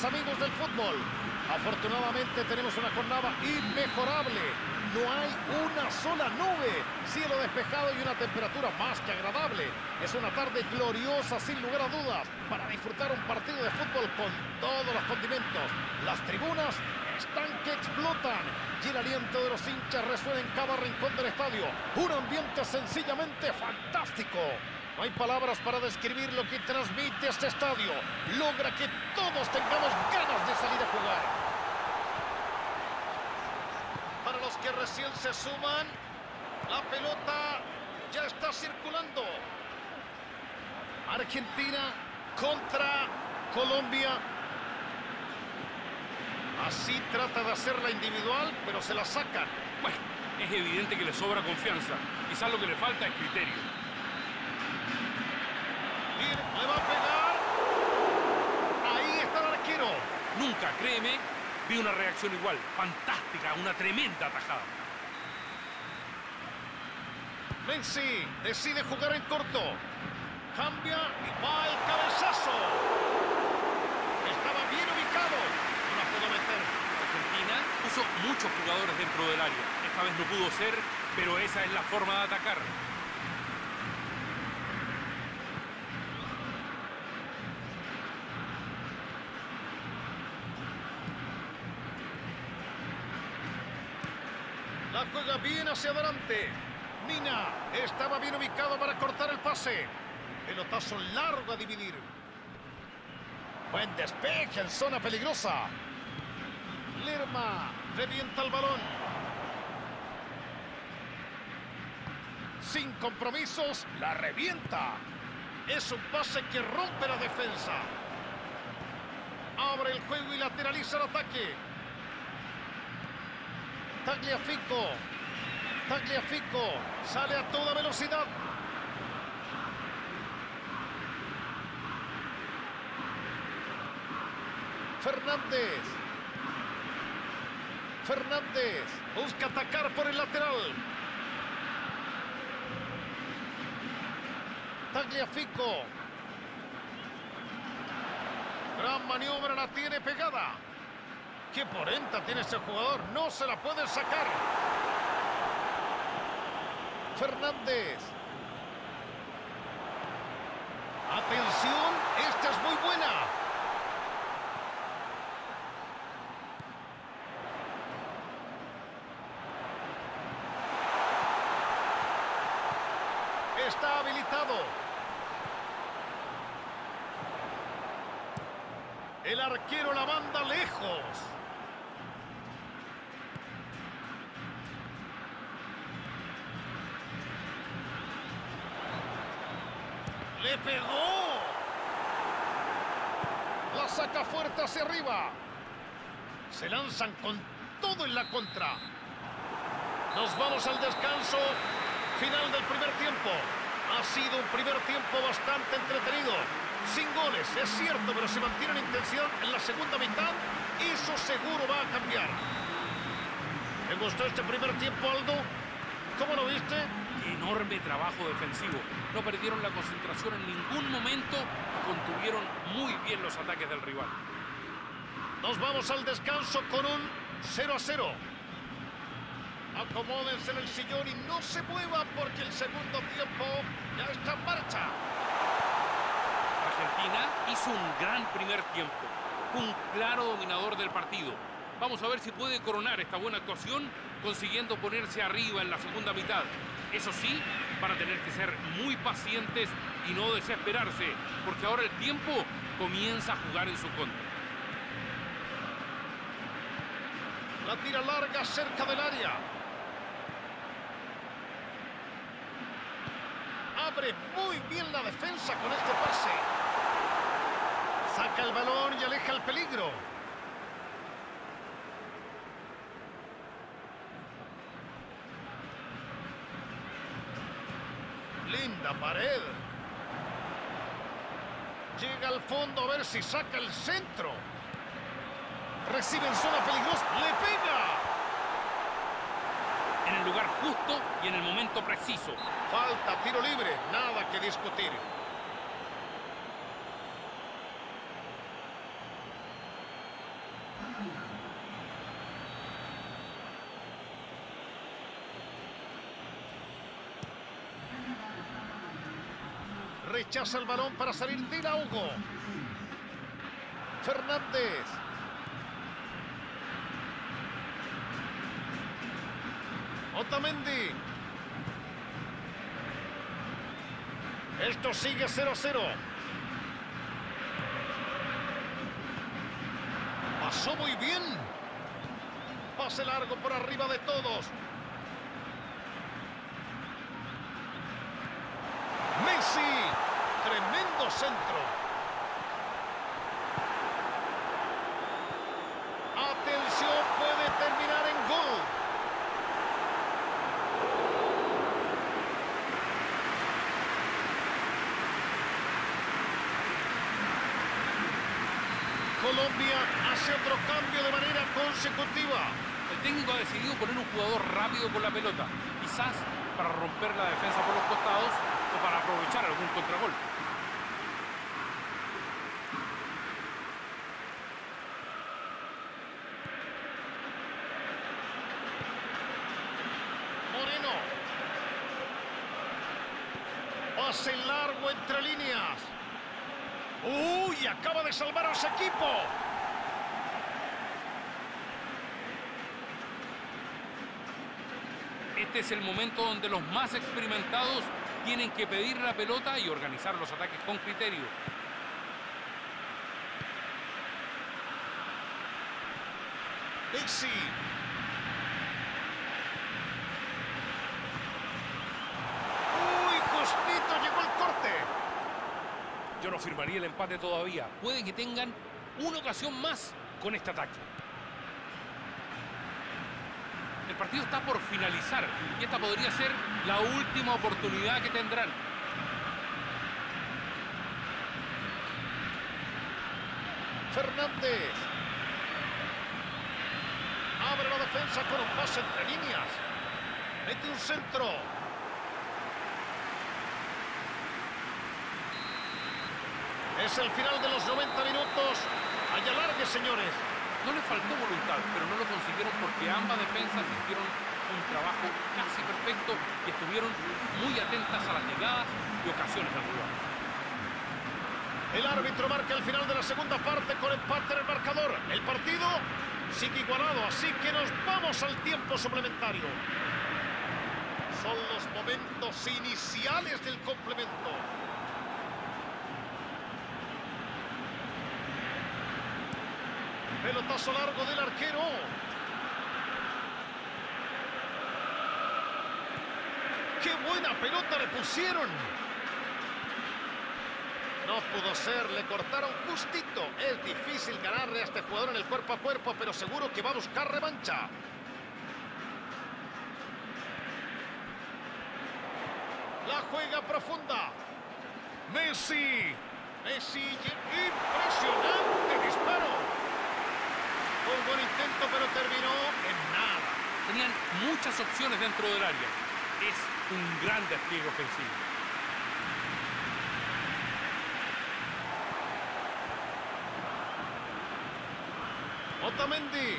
días, amigos del fútbol. Afortunadamente tenemos una jornada inmejorable. No hay una sola nube, cielo despejado y una temperatura más que agradable. Es una tarde gloriosa, sin lugar a dudas, para disfrutar un partido de fútbol con todos los condimentos. Las tribunas están que explotan y el aliento de los hinchas resuena en cada rincón del estadio. Un ambiente sencillamente fantástico. No hay palabras para describir lo que transmite este estadio. Logra que todos tengamos ganas de salir a jugar. Para los que recién se suman, la pelota ya está circulando. Argentina contra Colombia. Así trata de hacerla individual, pero se la sacan. Bueno, es evidente que le sobra confianza. Quizás lo que le falta es criterio. Bien, le va a pegar. Ahí está el arquero. Nunca, créeme, vi una reacción igual. Fantástica, una tremenda atajada. Messi decide jugar en corto. Cambia y va el cabezazo. Estaba bien ubicado. No la pudo meter. Argentina puso muchos jugadores dentro del área. Esta vez no pudo ser, pero esa es la forma de atacar. La juega bien hacia adelante. Mina estaba bien ubicado para cortar el pase. Pelotazo largo a dividir. Buen despeje en zona peligrosa. Lerma revienta el balón. Sin compromisos, la revienta. Es un pase que rompe la defensa. Abre el juego y lateraliza el ataque. Tagliafico. Tagliafico sale a toda velocidad. Fernández. Fernández busca atacar por el lateral. Tagliafico. Gran maniobra, la tiene pegada. ¡Qué porenta tiene ese jugador! ¡No se la pueden sacar! Fernández. ¡Atención! ¡Esta es muy buena! Está habilitado. El arquero la manda lejos. ¡Le pegó! La saca fuerte hacia arriba. Se lanzan con todo en la contra. Nos vamos al descanso. Final del primer tiempo. Ha sido un primer tiempo bastante entretenido. Sin goles, es cierto, pero se mantiene la intensidad en la segunda mitad. Eso seguro va a cambiar. ¿Te gustó este primer tiempo, Aldo? ¿Cómo lo viste? Enorme trabajo defensivo. No perdieron la concentración en ningún momento y contuvieron muy bien los ataques del rival. Nos vamos al descanso con un 0-0. Acomódense en el sillón y no se muevan porque el segundo tiempo ya está en marcha. Argentina hizo un gran primer tiempo. Un claro dominador del partido. Vamos a ver si puede coronar esta buena actuación consiguiendo ponerse arriba en la segunda mitad. Eso sí, van a tener que ser muy pacientes y no desesperarse, porque ahora el tiempo comienza a jugar en su contra. La tira larga cerca del área. Abre muy bien la defensa con este pase. Saca el balón y aleja el peligro. Linda pared. Llega al fondo a ver si saca el centro. Recibe en zona peligrosa. ¡Le pega! En el lugar justo y en el momento preciso. Falta, tiro libre. Nada que discutir. Rechaza el balón para salir del ahogo. Fernández. Otamendi. Esto sigue 0-0. Pasó muy bien. Pase largo por arriba de todos. Messi. Tremendo centro. Atención, puede terminar en gol. Colombia hace otro cambio de manera consecutiva. El técnico ha decidido poner un jugador rápido con la pelota, quizás para romper la defensa por los costados o para aprovechar algún contragolpe. Moreno. Pase largo entre líneas. ¡Uy! Acaba de salvar a su equipo. Este es el momento donde los más experimentados tienen que pedir la pelota y organizar los ataques con criterio. Messi. ¡Uy! Justito llegó el corte. Yo no firmaría el empate todavía. Puede que tengan una ocasión más con este ataque. El partido está por finalizar y esta podría ser la última oportunidad que tendrán. Fernández. Abre la defensa con un pase entre líneas. Mete un centro. Es el final de los 90 minutos. Hay alargue, señores. No les faltó voluntad, pero no lo consiguieron porque ambas defensas hicieron un trabajo casi perfecto y estuvieron muy atentas a las llegadas y ocasiones del rival. El árbitro marca el final de la segunda parte con empate en el marcador. El partido sigue igualado, así que nos vamos al tiempo suplementario. Son los momentos iniciales del complemento. Pelotazo largo del arquero. ¡Qué buena pelota le pusieron! No pudo ser, le cortaron justito. Es difícil ganarle a este jugador en el cuerpo a cuerpo, pero seguro que va a buscar revancha. La juega profunda. Messi. Messi, impresionante disparo. Un buen intento, pero terminó en nada. Tenían muchas opciones dentro del área. Es un gran despliegue ofensivo. Otamendi.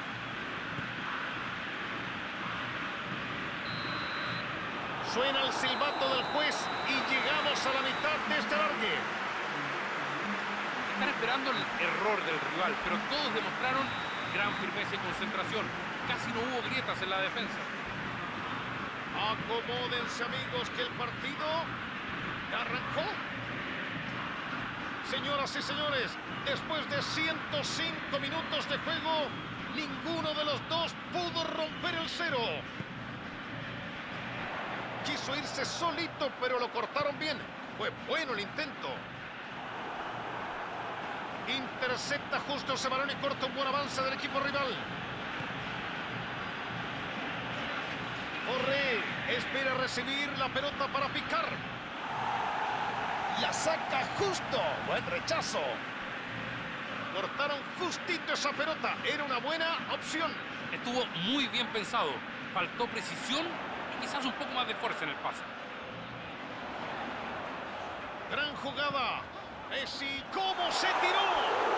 Suena el silbato del juez y llegamos a la mitad de este alargue. Están esperando el error del rival, pero todos demostraron gran firmeza y concentración. Casi no hubo grietas en la defensa. Acomódense, amigos, que el partido ya arrancó. Señoras y señores, después de 105 minutos de juego, ninguno de los dos pudo romper el cero. Quiso irse solito, pero lo cortaron bien. Fue bueno el intento. Intercepta justo ese balón y corta un buen avance del equipo rival. Corre, espera recibir la pelota para picar. La saca justo. Buen rechazo. Cortaron justito esa pelota. Era una buena opción. Estuvo muy bien pensado. Faltó precisión y quizás un poco más de fuerza en el pase. Gran jugada. Messi, ¿cómo se tiró?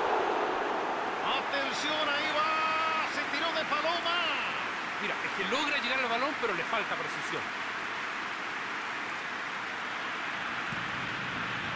Atención, ahí va. Se tiró de paloma. Mira, es que logra llegar al balón, pero le falta precisión.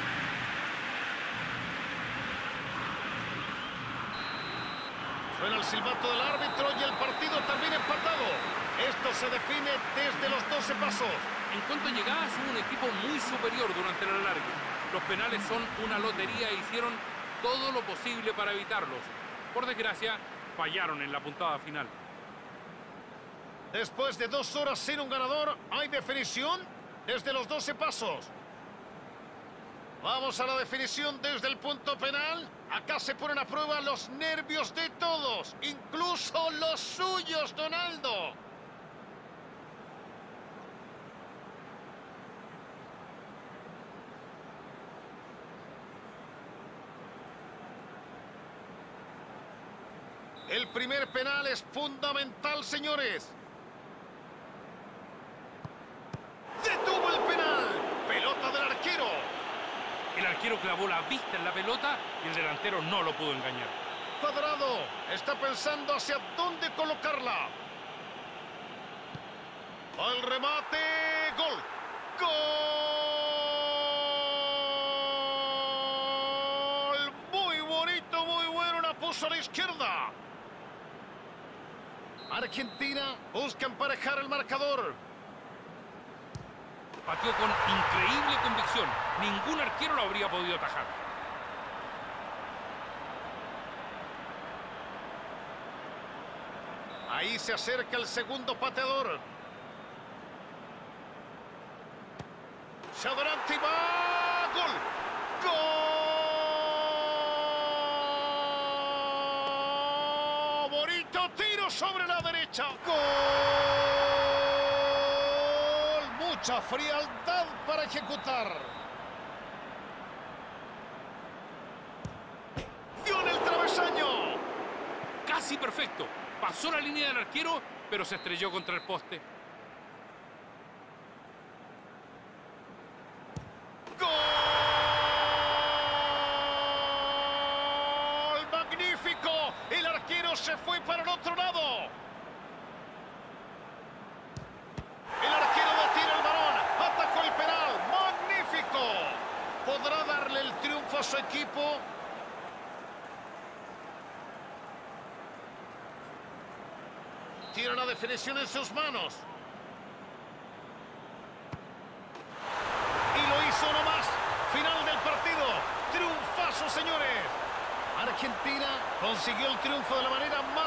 Suena el silbato del árbitro y el partido termina empatado. Esto se define desde los 12 pasos. En cuanto a llegadas, hubo un equipo muy superior durante el alargue. Los penales son una lotería e hicieron todo lo posible para evitarlos. Por desgracia, fallaron en la puntada final. Después de 2 horas sin un ganador, ¿hay definición? Desde los 12 pasos. Vamos a la definición desde el punto penal. Acá se ponen a prueba los nervios de todos, incluso los suyos, Donaldo. El primer penal es fundamental, señores. ¡Detuvo el penal! ¡Pelota del arquero! El arquero clavó la vista en la pelota y el delantero no lo pudo engañar. Cuadrado está pensando hacia dónde colocarla. ¡Al remate! ¡Gol! ¡Gol! Muy bonito, muy bueno. La puso a la izquierda. Argentina busca emparejar el marcador. Pateó con increíble convicción. Ningún arquero lo habría podido atajar. Ahí se acerca el segundo pateador. Se adelanta y va. ¡Gol! ¡Gol! Bonito tiro sobre la derecha. ¡Gol! Mucha frialdad para ejecutar. ¡Dio en el travesaño! Casi perfecto. Pasó la línea del arquero, pero se estrelló contra el poste. ¡Gol! ¡Magnífico! El arquero se fue para el otro lado. El arquero detiene el balón. Atacó el penal. ¡Magnífico! ¿Podrá darle el triunfo a su equipo? Tiene la definición en sus manos. Y lo hizo nomás. Final del partido. Triunfazo, señores. Argentina consiguió el triunfo de la manera más